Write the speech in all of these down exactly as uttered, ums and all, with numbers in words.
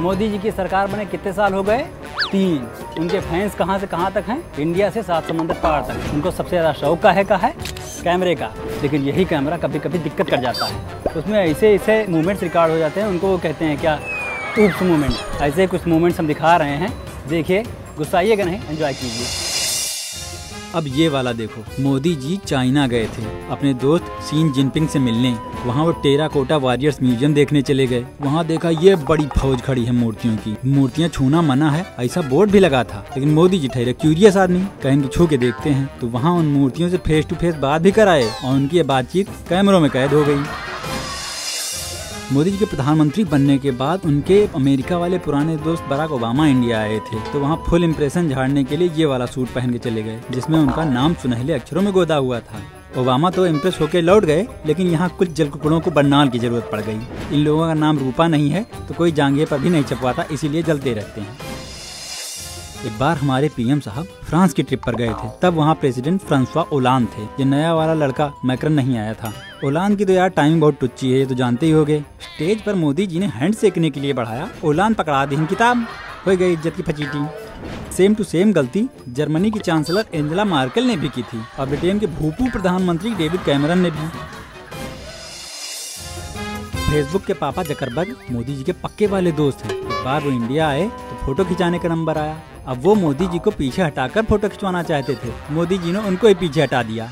मोदी जी की सरकार बने कितने साल हो गए? तीन। उनके फैंस कहाँ से कहाँ तक हैं? इंडिया से सात समुंदर पार तक। उनको सबसे ज़्यादा शौक का है का है कैमरे का, लेकिन यही कैमरा कभी कभी दिक्कत कर जाता है। उसमें ऐसे ऐसे मूवमेंट्स रिकॉर्ड हो जाते हैं, उनको वो कहते हैं क्या, ऊप्स मूवमेंट। ऐसे कुछ मूवमेंट्स हम दिखा रहे हैं, देखिए, गुस्साइएगा नहीं, एंजॉय कीजिए। अब ये वाला देखो, मोदी जी चाइना गए थे अपने दोस्त शी जिनपिंग से मिलने। वहाँ वो टेराकोटा वॉरियर्स म्यूजियम देखने चले गए। वहाँ देखा ये बड़ी फौज खड़ी है मूर्तियों की, मूर्तियाँ छूना मना है ऐसा बोर्ड भी लगा था। लेकिन मोदी जी ठहरे क्यूरियस आदमी, कहेंगे छू के देखते हैं। तो वहाँ उन मूर्तियों से फेस टू फेस बात भी कराए और उनकी ये बातचीत कैमरों में कैद हो गई। मोदी जी के प्रधानमंत्री बनने के बाद उनके अमेरिका वाले पुराने दोस्त बराक ओबामा इंडिया आए थे, तो वहाँ फुल इम्प्रेशन झाड़ने के लिए ये वाला सूट पहन के चले गए, जिसमें उनका नाम सुनहले अक्षरों में गोदा हुआ था। ओबामा तो इम्प्रेस होकर लौट गए, लेकिन यहाँ कुछ जलकुकड़ों को बरनाल की जरूरत पड़ गई। इन लोगों का नाम रूपा नहीं है तो कोई जांघे पर भी नहीं छपवाता, इसीलिए जलते रहते हैं। एक बार हमारे पीएम साहब फ्रांस की ट्रिप पर गए थे, तब वहाँ प्रेसिडेंट फ्रांसवा ओलांद थे। ये नया वाला लड़का मैक्रन नहीं आया था। ओलांद की तो यार टाइम बहुत टुच्ची है, ये तो जानते ही होंगे। स्टेज पर मोदी जी ने हैंड सेकने के लिए बढ़ाया, ओलांद पकड़ा दी किताब, हो गई इज्जत की फचीटी। सेम टू सेम गलती जर्मनी की चांसलर एंजेला मार्केल ने भी की थी और ब्रिटेन के भूपू प्रधानमंत्री डेविड कैमरन ने भी। फेसबुक के पापा जकरबर्ग मोदी जी के पक्के वाले दोस्त हैं। एक बार वो इंडिया आए तो फोटो खिंचाने का नंबर आया। अब वो मोदी जी को पीछे हटाकर फोटो खिंचवाना चाहते थे, मोदी जी ने उनको ही पीछे हटा दिया।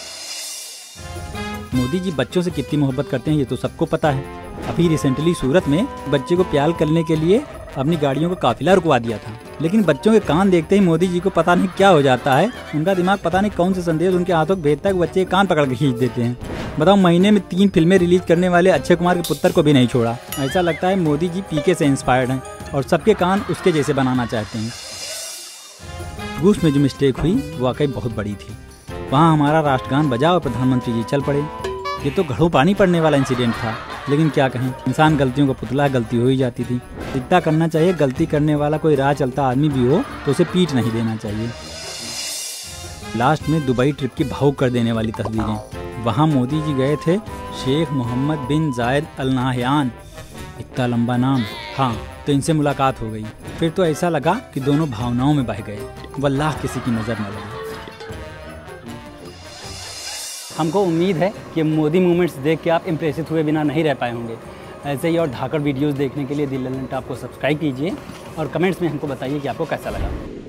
मोदी जी बच्चों से कितनी मोहब्बत करते हैं ये तो सबको पता है। अभी रिसेंटली सूरत में बच्चे को प्यार करने के लिए अपनी गाड़ियों का काफिला रुकवा दिया था, लेकिन बच्चों के कान देखते ही मोदी जी को पता नहीं क्या हो जाता है। उनका दिमाग पता नहीं कौन से संदेश उनके हाथों को भेजता है, बच्चे कान पकड़ के खींच देते हैं। बताओ, महीने में तीन फिल्में रिलीज करने वाले अक्षय कुमार के पुत्र को भी नहीं छोड़ा। ऐसा लगता है मोदी जी पीके से इंस्पायर्ड हैं और सबके कान उसके जैसे बनाना चाहते हैं। रूस में जो मिस्टेक हुई वो वाकई बहुत बड़ी थी। वहाँ हमारा राष्ट्रगान बजा और प्रधानमंत्री जी चल पड़े। ये तो घड़ों पानी पड़ने वाला इंसिडेंट था, लेकिन क्या कहें, इंसान गलतियों का पुतला, गलती हो ही जाती थी। इतना करना चाहिए, गलती करने वाला कोई राह चलता आदमी भी हो तो उसे पीट नहीं देना चाहिए। लास्ट में दुबई ट्रिप की भावुक कर देने वाली तस्वीरें। वहाँ मोदी जी गए थे शेख मोहम्मद बिन जायद अल नाहयान, इतना लंबा नाम। हाँ, तो इनसे मुलाकात हो गई। फिर तो ऐसा लगा कि दोनों भावनाओं में बह गए, वल्लाह किसी की नज़र न लगी। हमको उम्मीद है कि मोदी मूवमेंट्स देख के आप इम्प्रेसिव हुए बिना नहीं रह पाए होंगे। ऐसे ही और धाकड़ वीडियोस देखने के लिए दिल ललन टॉप को सब्सक्राइब कीजिए और कमेंट्स में हमको बताइए कि आपको कैसा लगा।